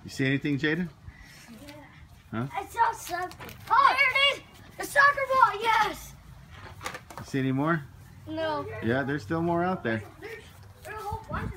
You see anything, Jaden? Huh? I saw something. Oh, there it is! The soccer ball, yes! You see any more? No. Yeah, there's still more out there. There's a whole bunch.